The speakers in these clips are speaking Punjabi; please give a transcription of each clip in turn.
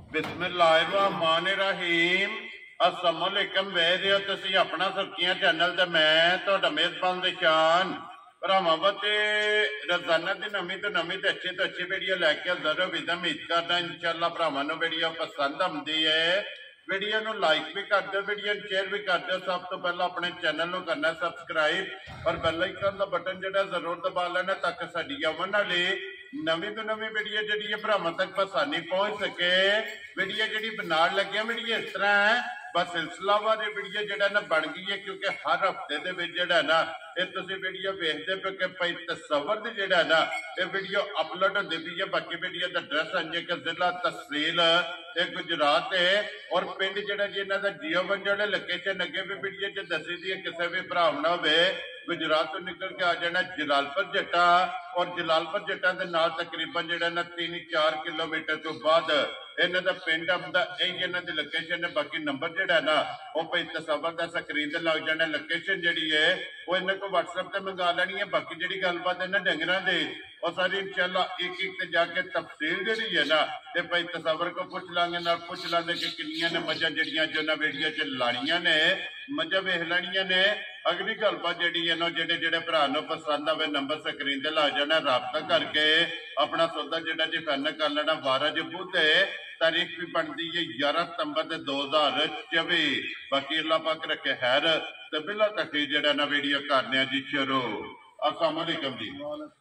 बिस्मिल्लाहिर्रहमानिर्रहीम अस्सलाम वालेकुम वेख रहे हो तुसीं अपना सुर्खियां चैनल ते मैं तुहाडा मेज़बान निशान भरावां बते रोजाना की नवीं तो अच्छी वीडियो लैके हाज़र हो उम्मीद करदा इंशाअल्लाह भरावां नूं वीडियो पसंद आउंदी है। वीडियो नूं लाइक भी कर दो, वीडियो शेयर भी कर दो। सब तो पहला अपने चैनल नूं करना सबसक्राइब और बेल आइकन का बटन जिहड़ा जरूर दबा लेना ताकि साडी आउण वाली नवीं तो नवीं वीडियो जिहड़ी है भरावां तक आसानी पहुंच सके। वीडियो जिहड़ी बनाउण लगे वीडियो इस तरह है बस सिलसिलावार वीडियो जिहड़ा ना बन गई है क्योंकि हर हफ्ते दे विच जिहड़ा ना ये तुसीं वीडियो वेखदे पे कि भाई तस्वर दी जिहड़ा ना ये वीडियो अपलोड होंदी पई है। बाकी वीडियो दा एड्रैस अंजे कि जिला तहसील गुजरात है और पिंड जिहड़ा जी इन्हां दा जियो वन जिहड़े लोकेशन अगे भी वीडियो च दसी दी है। किसी भी भरा ना होवे गुजरात तो निकल के आ जाना जलालपुर जट्टा और जलालपुर जट्टा दे नाल तकरीबन जिहड़ा ना 3-4 किलोमीटर तो बाद इन्हां दा पिंड आउंदा यही इन्हां दी लोकेशन है। बाकी नंबर जिहड़ा ना वो भाई तस्वर दा स्क्रीन ते लग जाना। लोकेशन जिहड़ी है वो इन्हां को WhatsApp ते मंगा लैनी है। बाकी जिहड़ी गलबात इन्हां डंगरां दे और सारी इंशाअल्लाह एक एक ते जाके तफसील जिहड़ी है ना ते भाई तस्वर को पूछ लांगे ना पूछ लांगे कि किन्नियां ने मझां जिहड़ियां जो ना वीडियो च लाणियां ने मझां वेख लैणियां ने। अगली गलबात जिहड़ी है ना जिहड़े जिहड़े भरा नूं पसंद आवे नंबर स्क्रीन ते ला जाना राबता करके अपना सौदा जिहड़ा जी फाइनल कर लेना। 12 जबूत तारीख भी बनती है 11 सितंबर 2024। बाकी अल्लाह पाक रखे खैर ते बिला तक जिहड़ा ना वीडियो करने जी शुरू। अस्सलाम वालेकुम जी।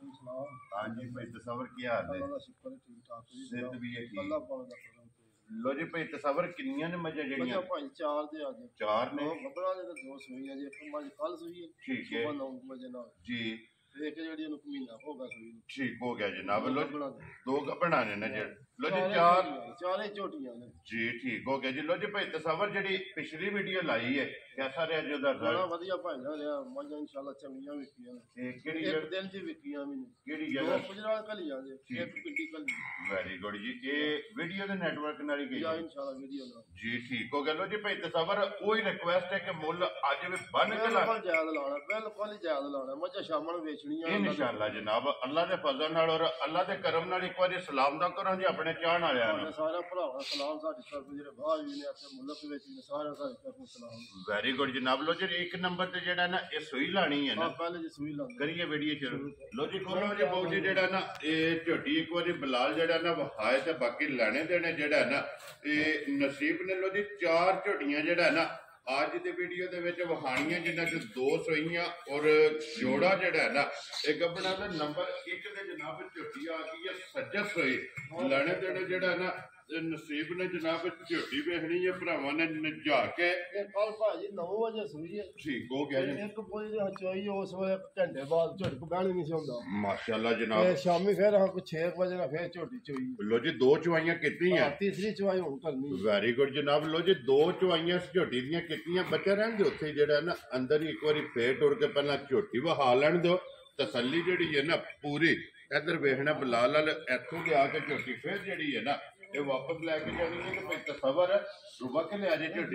हाँ जी भाई तस्वर की हाल है? सेहत भी है ठीक। लो जी भाई तस्वर किन्नियां ने मझां जेहड़ियां? भाई 4 दे आ गए। 4 ने गबड़ा दे 2 सुई है जी मझ कल सुई है। ठीक है 9 बजे ना जी एक जेहड़ी नु महीना हो गया सुई। ठीक हो गया जनाब। लो 2 गबड़ा ने ना जेड़ लो जी 4 झोटियां ने जी ठीक हो गया जी। लो जी भाई तस्वर जेहड़ी पिछली वीडियो लाई है कैसा रहा जी ओदा बड़ा बढ़िया भाई रहा मझ इंशाल्लाह चंगियां विकियां ने। केड़ी एक दिन च विकियां भी ने। केड़ी जगह? गुजरात कलियां दे एक पिंडी कली। वेरी गुड जी। ये वीडियो दे नेटवर्क नाल गई या इंशाल्लाह वीडियो ना जी ठीक हो गया। लो जी भाई तस्वर कोई रिक्वेस्ट है कि मुल आज भी बन के ला बिल्कुल जायज लाना बिल्कुल जायज लाना मझ शाम ਨੂੰ ਵੇਚਣੀਆਂ इंशाअल्लाह जनाब अल्लाह दे फजल नाल और अल्लाह दे करम नाल एक बार सलाम दा करो जी अपने चाहण वालियां ਨੂੰ। सारा भरावां सलाम साडी तरफ ਜਿਹੜੇ ਬਾਹਰ ਵੀ ਨੇ ਇੱਥੇ ਮੁਲਕ ਵਿੱਚ ਨੇ ਸਾਰਿਆਂ ਸਾਡੀ ਤਰਫੋਂ ਸਲਾਮ। वेरी गुड जनाब। लो जी एक नंबर ते जेड़ा ना ये सुई लानी है ना पहले जी सुई लानी करिए वीडियो शुरू। लो जी खोलो जी बहु जी जेड़ा ना ये झोटी एक बार बिलाल जेड़ा ना वहाए ते बाकी लेने देने जेड़ा ना ये नसीब ने। लो जी 4 झोटियां जेड़ा ना आज की वीडियो के विखाणियां जिन्हों च 2 सोईयां और जोड़ा जड़ा है ना एक अपना नंबर 1 के जनाब झोटी आ गई है सज्जत सोई लैने देने जड़ा है ना नसीब ने जनाब झोटी वेखनी है भरावां ने नजा के कल भाजी 9 बजे सुई है। ठीक हो गया जी। एक बजे दी चोई उस वे घंटे बाद झोटी को बहनी नहीं सी हुंदा माशाल्लाह जनाब। शामी फिर हां को 6 बजे ना फिर झोटी चोई। लो जी 2 चवाइयां कीतियां तीसरी चवाई हुण करनी। वेरी गुड जनाब। लो जी 2 चवाइयां झोटी दियां कीतियां बच्चा रहन दे उत्थे जेड़ा ना अंदर ही एक बारी फेर टुर के पहला झोटी वहा लैन दो तसल्ली जेड़ी है ना पूरी। इधर वेखना बिलाल वाल इथों दे आके झोटी फिर जेड़ी है ना ये वापस लैके जानी है कि भाई तस्वर सुबह के लिया जे झोटी।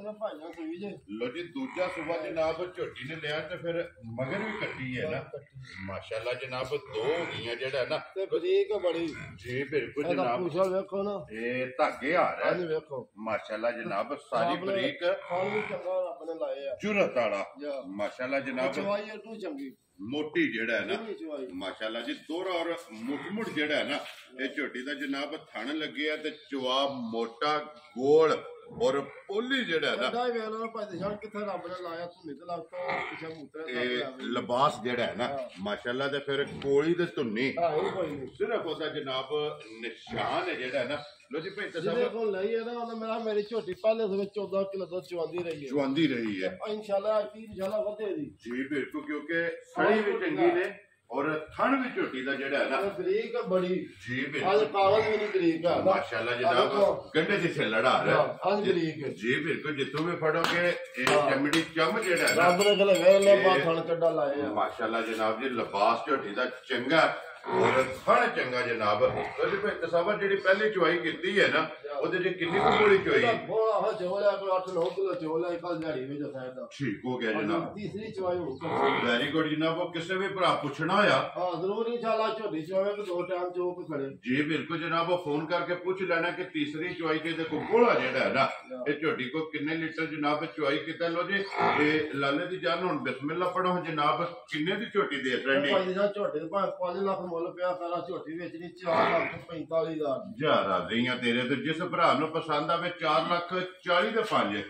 लो जी दूजा सुबह जनाब झोटी ने लिया तो फिर मगर भी कट्टी है ना माशाल्लाह जनाब 2 हो गई जेड़ा ना ते बरीक बड़ी जी बिल्कुल जनाब। पूछा देखो ना ये धागे आ रहा है देखो माशाल्लाह जनाब सारी बरीक खान भी चंगा अपने लाए है चुरत वाला माशाल्लाह जनाब। चवाई तू चंगी मोटी जेड़ा है ना माशाल्लाह जी दोहरा और मुठमुठ जेड़ा है ना ये झोटी दा जनाब थन लगे है ते चवा मोटा गोल और पोली जेड़ा है ना किथे रब ने लाया धुनी ते लगता पीछे मूत्र लिबास जेड़ा है ना माशाल्लाह ते फिर कोली ते धुनी सिर्फ ओदा जनाब निशान है जेड़ा है ना। लो जी भाई जिहदे कोल लई है ना मेरा मेरी झोटी पहले से 14 किलो दूध चवांदी रही है इंशाल्लाह इंशाल्लाह वधेगी जी बिल्कुल क्योंकि सड़ी भी चंगी ने और थन भी झोटी दा जेड़ा है ना बरीक बड़ी जी आज कागज भी नहीं बरीक है माशाल्लाह जनाब गंडे से लड़ा रहा है आज बरीक है जी बिल्कुल जितों भी फड़ोगे एक चमड़ी चम जेड़ा है रब ने गले वेले बा थन कड्डा लाए माशाल्लाह जनाब जी लिबास झोटी दा चंगा और थन चंगा जनाब। तस्वर जी पहली चुवाई की है ना ਉਹਦੇ ਚ ਕਿੰਨੀ ਕੁ ਗੋਲੀ ਚੋਈ ਬੋਲਾ ਚੋਲਾ ਕੋਈ 8-9 ਕਿਲੋ ਚੋਲਾ ਕੱਲ ਦਿਹਾੜੀ ਵਿੱਚ ਸਾਇਦ ਦਾ ਠੀਕ ਹੋ ਗਿਆ ਜਨਾਬ ਤੀਸਰੀ ਚਵਾਈ ਹੋ ਵੈਰੀ ਗੁੱਡ ਜਨਾਬ ਉਹ ਕਿਸੇ ਵੀ ਭਰਾ ਪੁੱਛਣਾ ਹੋਇਆ ਹਾਂ ਜ਼ਰੂਰ ਇਨਸ਼ਾਅੱਲਾ ਝੋਟੀ ਚਵਾਵੇ ਕਿ 2 ਟਾਈਮ ਚੋਕ ਖੜੇ ਜੀ ਬਿਲਕੁਲ ਜਨਾਬ ਉਹ ਫੋਨ ਕਰਕੇ ਪੁੱਛ ਲੈਣਾ ਕਿ ਤੀਸਰੀ ਚਵਾਈ ਤੇ ਦੇਖੋ ਗੋਲਾ ਜਿਹੜਾ ਹੈ ਨਾ ਇਹ ਝੋਟੀ ਕੋ ਕਿੰਨੇ ਲੀਟਰ ਜਨਾਬ ਚਵਾਈ ਕੀਤਾ ਲੋ ਜੀ ਤੇ ਲਾਲੇ ਦੀ ਜਾਨ ਹੁਣ ਬਿਸਮਿਲ੍ਲਾ ਪੜੋ ਜਨਾਬ ਕਿੰਨੇ ਦੀ ਝੋਟੀ ਦੇ ਰਹੇ ਭਾਈ ਦਾ ਝੋਟੀ ਦੇ ਭਾਵੇਂ 5 ਲੱਖ ਮੁੱਲ ਪਿਆ ਸਾਰਾ ਝੋਟੀ ਵੇਚਣੀ 4,45,000 ਜਾ ਰਾਜ਼ੀਆਂ ਤੇਰੇ ਤੇ ਜਿਸ ਭਰਾ ਨੂੰ ਪਸੰਦ ਆਵੇ 4,40,000 ਦੇ 5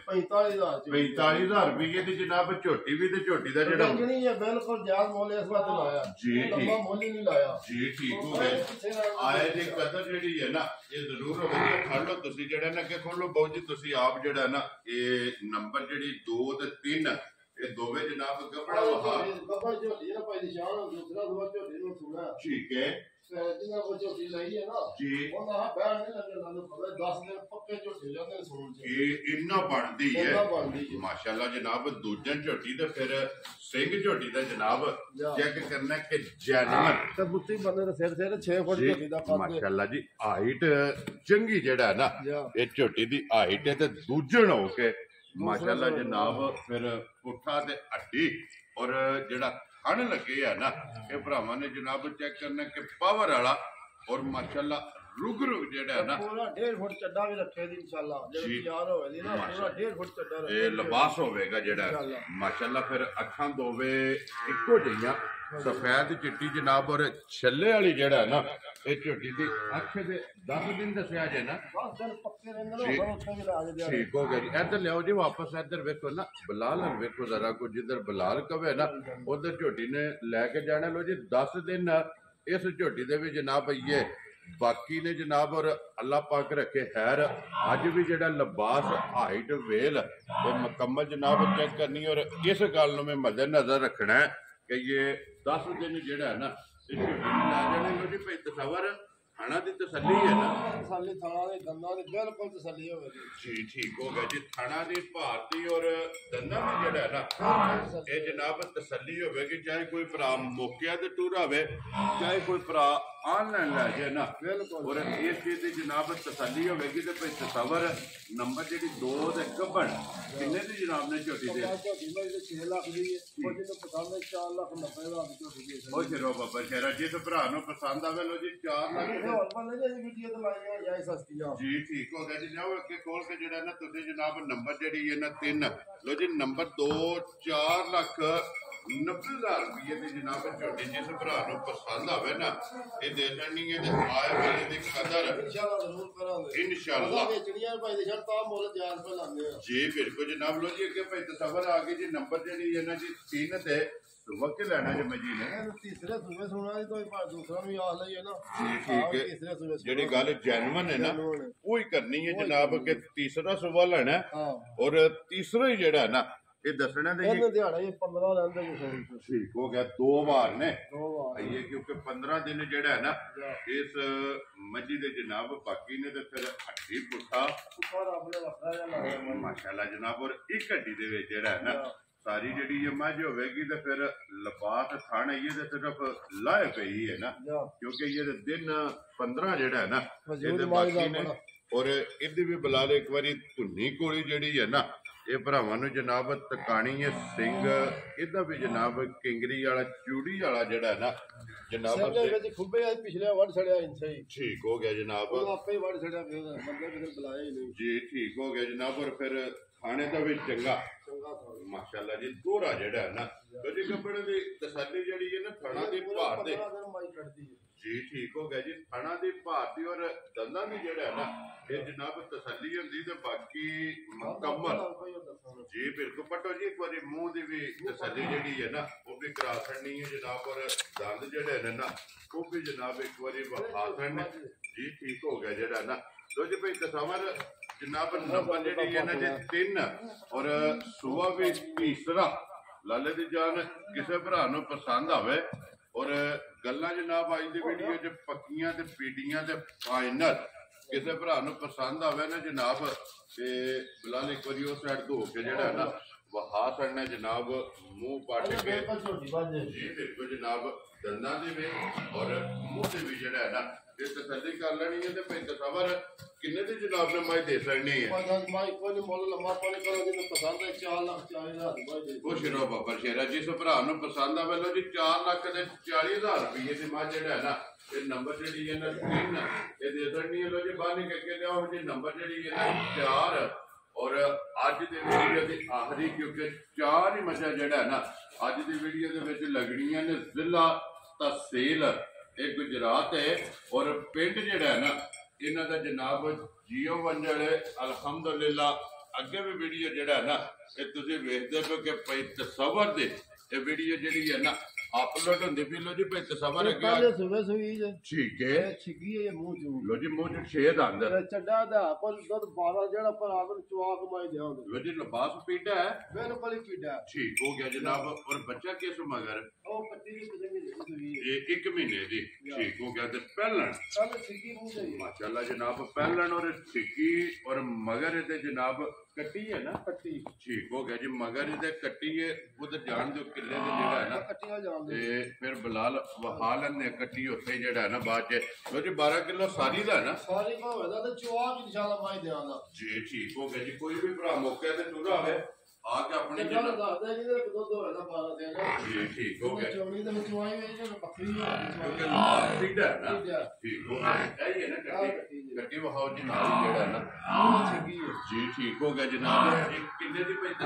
45,000 ਰੁਪਏ ਦੀ ਜਨਾਬ ਝੋਟੀ ਵੀ ਤੇ ਝੋਟੀ ਦਾ ਜਿਹੜਾ ਨਹੀਂ ਹੈ ਬਿਲਕੁਲ ਜਾਇਜ਼ ਮੁੱਲ ਇਸ ਵਾਰ ਲਾਇਆ ਜੀ ਠੀਕ ਮੁੱਲ ਹੀ ਨਹੀਂ ਲਾਇਆ ਜੀ ਠੀਕ ਹੋ ਗਿਆ ਆਏ ਦੀ ਕਦਰ ਜਿਹੜੀ ਹੈ ਨਾ ਇਹ ਜ਼ਰੂਰ ਹੋਵੇ ਖੜ ਲਓ ਤੁਸੀਂ ਜਿਹੜਾ ਨਾ ਕਿ ਖੋਲੋ ਬਹੁਤ ਜੀ ਤੁਸੀਂ ਆਪ ਜਿਹੜਾ ਨਾ ਇਹ ਨੰਬਰ ਜਿਹੜੀ 2 ਤੇ 3 ਇਹ ਦੋਵੇਂ ਜਨਾਬ ਗੱਬੜਾ ਵਹਾ ਗੱਬੜ ਝੋਟੀ ਨਾ ਭਾਈ ਦੀ ਸ਼ਾਨ ਦੂਸਰਾ ਦੁਆ ਝੋਟੀ ਨੂੰ ਸੁਣਾ ਠੀਕ ਹੈ ਜਿਹਨਾਂ ਕੋ ਝੋਟੀ ਲਈ ਹੈ ਨਾ ਜੀ ਉਹਨਾਂ ਆ ਬੈਠ ਨਹੀਂ ਲੱਗਣ ਲੱਗ ਪਵੇ 10 ਦਿਨ ਪੱਕੇ ਝੋਟੀ ਜਾਂਦੇ ਸੂਣ ਚ ਇਹ ਇੰਨਾ ਬਣਦੀ ਹੈ ਮਾਸ਼ਾਅੱਲਾ ਜਨਾਬ ਦੂਜਨ ਝੋਟੀ ਤੇ ਫਿਰ ਸਿੰਘ ਝੋਟੀ ਦਾ ਜਨਾਬ ਚੈੱਕ ਕਰਨਾ ਕਿ ਜੈਨੂਨ ਤੇ ਬੁੱਤੀ ਬੰਦੇ ਦੇ ਸਿਰ 6 ਫੁੱਟ ਝੋਟੀ ਦਾ ਕੱਦ ਮਾਸ਼ਾਅੱਲਾ ਜੀ ਹਾਈਟ ਚੰਗੀ ਜਿਹੜਾ ਨਾ ਇਹ ਝੋਟੀ ਦੀ ਹਾਈਟ ਹੈ ਤੇ ਦੂਜਣ ਹੋ ਕੇ ਮਾਸ਼ਾਅੱਲਾ ਜਨਾਬ ਫਿਰ ਪੁੱਠਾ ਤੇ ਹੱਡੀ ਔਰ ਜਿਹੜਾ ਖਣ ਲੱਗੇ ਆ ਨਾ ਇਹ ਭਰਾਵਾਂ ਨੇ ਜਨਾਬ ਚੈੱਕ ਕਰਨਾ ਕਿ ਪਾਵਰ ਵਾਲਾ ਔਰ ਮਾਸ਼ਾਅੱਲਾ ਰੁਗ ਜਿਹੜਾ ਨਾ ਪੂਰਾ 1.5 ਫੁੱਟ ਚੱਡਾ ਵੀ ਰੱਖੇ ਦੀ ਇਨਸ਼ਾਅੱਲਾ ਜੇ ਤਿਆਰ ਹੋਵੇ ਦੀ ਨਾ ਪੂਰਾ 1.5 ਫੁੱਟ ਚੱਡਾ ਰੱਖੇ ਇਹ ਲਿਬਾਸ ਹੋਵੇਗਾ ਜਿਹੜਾ ਮਾਸ਼ਾਅੱਲਾ ਫਿਰ ਅੱਖਾਂ ਦੋਵੇਂ ਇੱਕੋ ਜਿਹੀਆਂ ਸਫੈਦ ਚਿੱਟੀ ਜਨਾਬ ਔਰ ਛੱਲੇ ਵਾਲੀ ਜਿਹੜਾ ਨਾ ਇਹ ਝੋਟੀ ਦੀ ਅੱਖ ਦੇ 10 ਦਿਨ ਦੱਸਿਆ ਜੇ ਨਾ 10 ਦਿਨ ਪੱਕੇ ਰਹਿੰਦੇ ਨੇ ਉੱਥੇ ਵੀ ਲਾ ਦੇ ਠੀਕ ਹੋ ਗਿਆ ਜੀ ਇੱਧਰ ਲਿਆਓ ਜੀ ਵਾਪਸ ਇੱਧਰ ਵੇਖੋ ਨਾ ਬਲਾਲ ਵੇਖੋ ਜ਼ਰਾ ਕੋ ਜਿੱਧਰ ਬਲਾਲ ਕਵੇ ਨਾ ਉਧਰ ਝੋਟੀ ਨੇ ਲੈ ਕੇ ਜਾਣਾ ਲੋ ਜੀ 10 ਦਿਨ ਇਸ ਝੋਟੀ ਦੇ ਵੀ ਜਨਾਬ ਪਈਏ ਬਾਕੀ ਨੇ ਜਨਾਬ ਔਰ ਅੱਲਾਹ ਪਾਕ ਰੱਖੇ ਖੈਰ ਅੱਜ ਵੀ ਜਿਹੜਾ ਲਿਬਾਸ ਹਾਈਟ ਵੇਲ ਉਹ ਮੁਕੰਮਲ ਜਨਾਬ ਚੈੱਕ ਕਰਨੀ ਔਰ ਇਸ ਗੱਲ ਨੂੰ ਮੈਂ ਮੱਦੇ ਨਜ਼ਰ ਰੱਖਣਾ ਹੈ ਕਿ ਇਹ 10 ਦਿਨ ਜਿਹੜਾ ਨਾ ਇਹ ਝੋਟੀ ਨੂੰ ਲੈ ਜਾਣੇ ਲੋ ਜੀ ਭਾਈ ਤਸਵਰ ਖਾਣਾ ਦੀ ਤਸੱਲੀ ਹੈ ਨਾ ਤਸੱਲੀ ਥਾਣਾ ਦੇ ਦੰਦਾਂ ਦੀ ਬਿਲਕੁਲ ਤਸੱਲੀ ਹੋਵੇ ਜੀ ਠੀਕ ਹੋ ਗਿਆ ਜੀ ਥਾਣਾ ਦੀ ਭਾਰਤੀ ਔਰ ਦੰਦਾਂ ਦੀ ਜਿਹੜਾ ਨਾ ਇਹ ਜਨਾਬ ਤਸੱਲੀ ਹੋਵੇਗੀ ਚਾਹੇ ਕੋਈ ਭਰਾ ਮੌਕਿਆ ਤੇ ਟੂਰ ਆਵੇ ਚਾਹੇ ਕੋਈ ਭਰਾ ਆਨਲਾਈਨ ਲੈ ਜਾਏ ਨਾ ਔਰ ਇਸ ਚੀਜ਼ ਦੀ ਜਨਾਬ ਤਸੱਲੀ ਹੋਵੇਗੀ ਤੇ ਭਾਈ ਤਸਵਰ ਨੰਬਰ ਜਿਹੜੀ 2 ਦੇ ਗੱਬੜ ਕਿੰਨੇ ਦੀ ਜਨਾਬ ਨੇ ਝੋਟੀ ਦੇ 6 ਲੱਖ ਦੀ ਹੈ ਉਹ ਜਿਹਨੂੰ ਪਸੰਦ ਹੈ 4,90,000 ਦੀ ਝੋਟੀ ਦੇ ਉਹ ਸ਼ੇਰੋ ਬਾਬਾ ਸ਼ੇਰਾ ਜਿਸ ਭਰਾ ਨੂੰ ਪਸੰਦ ਆਵੇ ਲੋ ਜੀ 4 ਲੱਖ ਜੀ ਠੀਕ ਹੋ ਗਿਆ ਜੀ ਜਾਓ ਅੱਗੇ ਖੋਲ ਕੇ ਜਿਹੜਾ ਨਾ ਤੁਸੀਂ ਜਨਾਬ ਨੰਬਰ ਜਿਹੜੀ ਹੈ ਨਾ 3 ਲੋ ਜੀ ਨੰਬਰ 2 4,90,000 ਰੁਪਏ ਦੀ ਜਨਾਬ ਝੋਟੀ ਜਿਸ ਭਰਾ ਨੂੰ ਪਸੰਦ ਆਵੇ ਨਾ ਇਹ ਦੇ ਦੇਣੀ ਹੈ ਤੇ ਆਏ ਵੇਲੇ ਦੀ ਕਦਰ ਇਨਸ਼ਾਅੱਲਾ ਜ਼ਰੂਰ ਕਰਾਂਗੇ ਇਨਸ਼ਾਅੱਲਾ ਵੇਚਣੀਆਂ ਭਾਈ ਦੇ ਸ਼ਰਤ ਆ ਮੁੱਲ ਜਾਇਜ਼ ਰੁਪਏ ਲਾਉਂਦੇ ਆ ਜੀ ਬਿਲਕੁਲ ਜਨਾਬ ਲੋ ਜੀ ਅੱਗੇ ਭਾਈ ਤਸਵਰ ਆ ਗਈ ਜੀ ਨੰਬਰ ਜਿਹੜੀ ਹੈ ਨਾ ਜੀ 3 ਤੇ ਵਕਤ ਲੈਣਾ ਜੇ ਮਜੀ ਨੇ ਤੀਸਰੇ ਸੂਬੇ ਸੁਣਾ ਦੀ ਕੋਈ ਪਰ ਦੂਸਰਾ ਵੀ ਆਖ ਲਈਏ ਨਾ ਠੀਕ ਹੈ ਜਿਹੜੀ ਗੱਲ ਜੈਨੂਨ ਹੈ ਨਾ ਉਹ ਹੀ ਕਰਨੀ ਹੈ ਜਨਾਬ ਕਿ ਤੀਸਰਾ ਸੂਬਾ ਲੈਣਾ ਔਰ ਤੀਸਰਾ ਹੀ ਜਿਹੜਾ ਨਾ ਇਹ ਦੱਸਣਾ ਦੇ ਇਹ ਦਿਹਾੜਾ ਇਹ 15 ਲੈਂਦੇ ਜੀ ਠੀਕ ਹੋ ਗਿਆ 2 ਵਾਰ ਨੇ ਇਹ ਕਿਉਂਕਿ 15 ਦਿਨ ਜਿਹੜਾ ਹੈ ਨਾ ਇਸ ਮਜੀ ਦੇ ਜਨਾਬ ਬਾਕੀ ਨੇ ਤੇ ਫਿਰ ਹੱਡੀ ਪੁੱਠਾ ਮਾਸ਼ਾਅੱਲਾ ਜਨਾਬ ਔਰ ਇੱਕ ਹੱਡੀ ਦੇ ਵਿੱਚ ਜਿਹੜਾ ਹੈ ਨਾ ਸਾਰੀ ਜਿਹੜੀ ਇਹ ਮੱਝ ਹੋਵੇਗੀ ਤੇ ਫਿਰ ਲਬਾਤ ਥਾਣ ਇਹ ਤੇ ਸਿਰਫ ਲਾਏ ਪਈ ਹੈ ਨਾ ਕਿਉਂਕਿ ਇਹ ਦਿਨ 15 ਜਿਹੜਾ ਹੈ ਨਾ ਇਹਦੇ ਬਾਕੀ ਨੇ ਔਰ ਇਹਦੀ ਵੀ ਬਲਾਲ ਇੱਕ ਵਾਰੀ ਧੁੰਨੀ ਕੋਲੀ ਜਿਹੜੀ ਹੈ ਨਾ ਇਹ ਭਰਾਵਾਂ ਨੂੰ ਜਨਾਬ ਤਕਾਣੀ ਹੈ ਸਿੰਘ ਇਹਦਾ ਵੀ ਜਨਾਬ ਕਿੰਗਰੀ ਵਾਲਾ ਚੂੜੀ ਵਾਲਾ ਜਿਹੜਾ ਨਾ ਜਨਾਬ ਵਿੱਚ ਖੁੱਬੇ ਆ ਪਿਛਲੇ ਵੜ ਛੜਿਆ ਇੰਸੇ ਹੀ ਠੀਕ ਹੋ ਗਿਆ ਜਨਾਬ ਉਹ ਆਪੇ ਵੜ ਛੜਿਆ ਫਿਰ ਬੰਦੇ ਕਿਸੇ ਬੁਲਾਇਆ ਹੀ ਨਹੀਂ ਜੀ ਠੀਕ ਹੋ ਗਿਆ ਜਨਾਬ ਔਰ ਫਿਰ ਖਾਣੇ ਦਾ ਵੀ ਚੰਗਾ ਮਾਸ਼ਾਅੱਲਾ ਜੀ ਦੋਹਰਾ ਜਿਹੜਾ ਹੈ ਨਾ ਜੀ ਕੱਪੜੇ ਦੀ ਤਸੱਲੀ ਜਿਹੜੀ ਹੈ ਨਾ ਥਣਾ ਦੀ ਭਾਰ ਦੇ ਜੀ ਠੀਕ ਹੋ ਗਿਆ ਜੀ ਥਣਾ ਦੀ ਭਾਰ ਦੀ ਔਰ ਦੰਦਾਂ ਦੀ ਜਿਹੜਾ ਹੈ ਨਾ ਇਹ ਜਨਾਬ ਤਸੱਲੀ ਹੁੰਦੀ ਤੇ ਬਾਕੀ ਮੁਕੰਮਲ ਜੀ ਬਿਲਕੁਲ ਪਟੋ ਜੀ ਇੱਕ ਵਾਰੀ ਮੂੰਹ ਦੀ ਵੀ ਤਸੱਲੀ ਜਿਹੜੀ ਹੈ ਨਾ ਉਹ ਵੀ ਕਰਾ ਛੱਡਣੀ ਹੈ ਜਨਾਬ ਔਰ ਦੰਦ ਜਿਹੜੇ ਨੇ ਨਾ ਉਹ ਵੀ ਜਨਾਬ ਇੱਕ ਵਾਰੀ ਵਿਖਾ ਛੱਡਣੇ ਜੀ ਠੀਕ ਹੋ ਗਿਆ ਜਿਹੜਾ ਨਾ ਲੋ ਜੀ ਭਾਈ ਤਸਵਰ ਜਨਾਬ ਨੰਬਰ ਜਿਹੜੀ ਹੈ ਨਾ ਜੀ 3 ਔਰ ਸੁਬਾ ਵੀ ਤੀਸਰਾ ਲਾਲੇ ਦੀ ਜਾਨ ਕਿਸੇ ਭਰਾ ਨੂੰ ਪਸੰਦ ਆਵੇ ਔਰ ਗੱਲਾਂ ਜਨਾਬ ਅੱਜ ਦੀ ਵੀਡੀਓ 'ਚ ਪੱਕੀਆਂ ਤੇ ਪੀੜੀਆਂ ਤੇ ਫਾਈਨਲ ਕਿਸੇ ਭਰਾ ਨੂੰ ਪਸੰਦ ਆਵੇ ਨਾ ਜਨਾਬ ਤੇ ਬਲਾਲ ਇੱਕ ਵਾਰੀ ਉਸ ਸਾਈਡ ਧੋ ਕੇ ਜਿਹੜਾ ਨਾ ਵਹਾ ਛੱਡਣਾ ਜਨਾਬ ਮੂੰਹ ਪੱਟ ਕੇ ਜੀ ਬਿਲਕੁਲ ਜਨਾਬ ਦੰਦਾਂ ਦੇ ਵੀ ਔਰ ਮੂੰਹ ਦੇ ਵੀ ਜਿਹੜਾ ਹੈ ਨਾ ਤੇ ਤਸੱਲੀ ਕਰ ਲੈਣੀ ਹੈ ਤੇ ਭਾਈ ਤਸਵਰ ਕਿੰਨੇ ਦੀ ਜਨਾਬ ਨੇ ਮਾਈ ਦੇ ਸਕਣੀ ਹੈ ਮਾਈ ਕੋਈ ਮੁੱਲ ਲੰਮਾ ਪਾਣੀ ਕਰੋ ਜਿਹਨੂੰ ਪਸੰਦ ਹੈ 4 ਲੱਖ 40,000 ਰੁਪਏ ਉਹ ਸ਼ਿਰੋ ਬਾਬਾ ਸ਼ੇਰਾ ਜਿਸ ਭਰਾ ਨੂੰ ਪਸੰਦ ਆਵੇ ਲੋ ਜੀ 4 ਲੱਖ ਤੇ 40,000 ਰੁਪਏ ਦੀ ਮੱਝ ਜਿਹੜਾ ਹੈ ਨਾ ਇਹ ਨੰਬਰ ਜਿਹੜੀ ਹੈ ਨਾ ਸਕਰੀਨ ਇਹ ਦੇ ਸਕਣੀ ਹੈ ਲੋ ਜੀ ਬਾਹਰ ਨਿਕਲ ਕੇ ਲਿਆਓ ਜੀ ਨੰਬਰ ਜਿਹੜੀ ਹੈ ਨਾ 4 ਔਰ ਅੱਜ ਦੇ ਵੀਡੀਓ ਦੇ ਆਖਰੀ ਕਿਉਂਕਿ 4 ਹੀ ਮੱਝਾਂ ਜਿਹੜਾ ਹੈ ਨਾ ਅੱਜ ਦੀ ਵੀਡੀਓ ਦੇ ਵਿੱਚ ਲੱਗਣੀਆਂ ਨੇ ਜ਼ਿਲ੍ਹਾ ਤਹਿਸੀਲ ਇਹ ਗੁਜਰਾਤ ਹੈ ਔਰ ਪਿੰਡ ਜਿਹੜਾ ਹੈ ਨਾ ਇਹਨਾਂ ਦਾ ਜਨਾਬ ਜੀਓ ਵੰਜਲ ਅਲਹਮਦੁਲਿਲਾ ਅੱਗੇ ਵੀ ਵੀਡੀਓ ਜਿਹੜਾ ਹੈ ਨਾ ਇਹ ਤੁਸੀਂ ਵੇਖਦੇ ਹੋ ਕਿ ਭਾਈ ਤਸਵਰ ਦੇ ਇਹ ਵੀਡੀਓ ਜਿਹੜੀ ਹੈ ਨਾ अपलोड ਹੁੰਦੀ ਵੀ ਲੋ ਜੀ ਭਾਈ ਤਸਵਰ ਅੱਗੇ ਪਹਿਲੇ ਸਵੇਰ ਸੂਈ ਜੇ ਠੀਕ ਹੈ ਛਿੱਗੀ ਹੈ ਮੂੰਹ ਚੋਂ ਲੋ ਜੀ ਮੂੰਹ ਚ ਛੇਦ ਆਂਦਾ ਚੱਡਾ ਦਾ ਪਰ ਦੁੱਧ 12 ਜਿਹੜਾ ਪਰ ਆਵਰ ਚਵਾ ਕਮਾਈ ਦਿਆਂਗੇ ਲੋ ਜੀ ਲਬਾਸ ਪੀਟਾ ਹੈ ਬਿਲਕੁਲ ਹੀ ਪੀੜਾ ਠੀਕ ਹੋ ਗਿਆ ਜਨਾਬ ਔਰ ਬੱਚਾ ਕਿਸ ਮਗਰ ਉਹ 25 ਮਹੀਨੇ ਦੀ ਸੂਈ ਹੈ ਇਹ 1 ਮਹੀਨੇ ਦੀ ਠੀਕ ਹੋ ਗਿਆ ਤੇ ਪਹਿਲਣ ਕੱਲ ਛਿੱਗੀ ਮੂੰਹ ਤੇ ਮਾਸ਼ਾਅੱਲਾ ਜਨਾਬ ਪਹਿਲਣ ਔਰ ਛਿੱਗੀ ਔਰ ਮਗਰ ਇਹਦੇ ਜਨਾਬ ਕੱਟੀ ਹੈ ਨਾ ਕੱਟੀ ਠੀਕ ਹੋ ਗਿਆ ਜੀ ਮਗਰ ਇਹਦੇ ਕੱਟੀ ਹੈ ਉਧਰ ਜਾਣ ਦਿਓ ਕਿੱਲੇ ਦੇ ਜਿਹੜਾ ਹੈ ਨਾ ਕੱਟੀਆਂ ਜਾਣ ਤੇ ਫਿਰ ਬਲਾਲ ਵਹਾ ਲੈਂਦੇ ਕੱਟੀ ਉੱਥੇ ਜਿਹੜਾ ਹੈ ਨਾ ਬਾਅਦ ਚ ਲੋ ਜੀ 12 ਕਿਲੋ ਸਾਰੀ ਦਾ ਨਾ ਸਾਰੀ ਭਾਵੇਂ ਦਾ ਤੇ ਚਵਾ ਵੀ ਇਨਸ਼ਾਅੱਲਾ ਮਾਈ ਦਿਆਂਗਾ ਜੀ ਠੀਕ ਹੋ ਗਿਆ ਜੀ ਕੋਈ ਵੀ ਭਰਾ ਮੌਕੇ ਤੇ ਤੁਰਾ ਹੋਵੇ ਆ ਕੇ ਆਪਣੀ ਜਿਹੜਾ ਦੱਸਦਾ ਜੀ ਕਿ ਦੁੱਧ ਹੋਇਆ 12 ਦਿਨ ਜੀ ਠੀਕ ਹੋ ਗਿਆ ਚੌਣੀ ਦੇ ਵਿੱਚ ਚਵਾਈ ਵਿੱਚ ਬੱਕਰੀ ਕਿਉਂਕਿ ਲਾਲ ਫੀਡ ਹੈ ਨਾ ਠੀਕ ਹੋ ਗਿਆ ਇਹ ਹੈ ਨਾ ਕੱਟੀ ਵਹਾਓ ਜੀ ਨਾਲ ਜਿਹੜਾ ਨਾ ਛਿੱਗੀ ਹੈ ਜੀ ਠੀਕ ਹੋ ਗਿਆ ਜਨਾਬ ਇਹ ਕਿੰਨੇ ਦੀ ਪੈਂਦੀ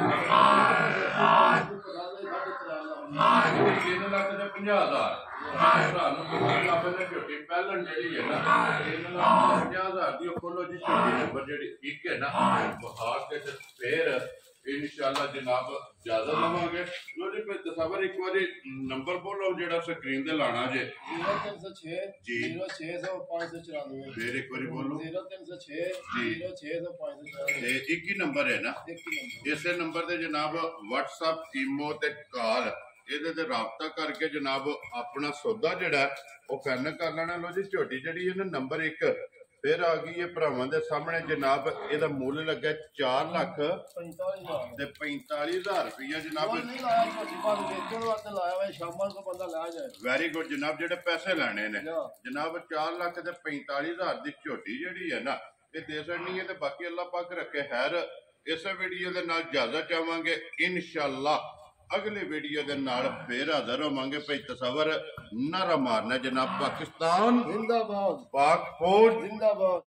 3 ਲੱਖ ਤੇ 50,000 ਭਰਾ ਨੂੰ ਕੋਈ ਲੱਭ ਨੇ ਝੋਟੀ ਪਹਿਲਣ ਜਿਹੜੀ ਹੈ ਨਾ 3 ਲੱਖ 50,000 ਦੀ ਖੋਲੋ ਜੀ ਝੋਟੀ ਨੰਬਰ ਜਿਹੜੀ ਇੱਕ ਹੈ ਨਾ ਵਹਾ ਕੇ ਤੇ ਫਿਰ इंशाल्लाह जनाब ज्यादा लवांगे लो जी फिर तसवर एक बार नंबर बोलो जेड़ा स्क्रीन ते लाना जे 0306 06 594 फिर एक बार बोलो 0306 06 594 ये एक ही नंबर है ना इसे नंबर ते जनाब WhatsApp ईमो ते कॉल ਇਹਦੇ ਤੇ ਰਾਬਤਾ ਕਰਕੇ ਜਨਾਬ ਆਪਣਾ ਸੌਦਾ ਜਿਹੜਾ ਉਹ ਫੈਨ ਕਰ ਲੈਣਾ ਲੋ ਜੀ ਝੋਟੀ ਜਿਹੜੀ ਹੈ ਨਾ ਨੰਬਰ 1 ਫਿਰ ਆ ਗਈ ਇਹ ਭਰਾਵਾਂ ਦੇ ਸਾਹਮਣੇ ਜਨਾਬ ਇਹਦਾ ਮੁੱਲ ਲੱਗਾ 4 ਲੱਖ 45,000 ਤੇ 45,000 ਰੁਪਇਆ ਜਨਾਬ ਨਹੀਂ ਲਾਇਆ ਛੋਟੀ ਬਾਤ ਵੇਚਣ ਵਾਸਤੇ ਲਾਇਆ ਵਾ ਸ਼ਾਮਾਂ ਨੂੰ ਬੰਦਾ ਲੈ ਜਾਏ ਵੈਰੀ ਗੁੱਡ ਜਨਾਬ ਜਿਹੜੇ ਪੈਸੇ ਲੈਣੇ ਨੇ ਜਨਾਬ 4 ਲੱਖ ਤੇ 45,000 ਦੀ ਝੋਟੀ ਜਿਹੜੀ ਹੈ ਨਾ ਇਹ ਦੇ ਸਕਣੀ ਹੈ ਤੇ ਬਾਕੀ ਅੱਲਾਹ ਪਾਕ ਰੱਖੇ ਖੈਰ ਇਸੇ ਵੀਡੀਓ ਦੇ ਨਾਲ ਇਜਾਜ਼ਤ ਚਾਹਾਂਗੇ ਇਨਸ਼ਾਅੱਲਾ अगले वीडियो के नाल फिर हाजिर होवांगे भाई तसवर नारा मारना जनाब पाकिस्तान जिंदाबाद पाक फौज जिंदाबाद।